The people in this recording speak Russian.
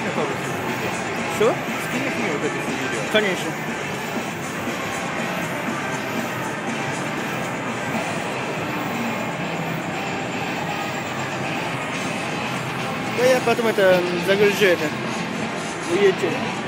мне тоже все видео. Что? Скинешь мне вот эти все видео? Конечно. Да я потом это загружу это. Уедете.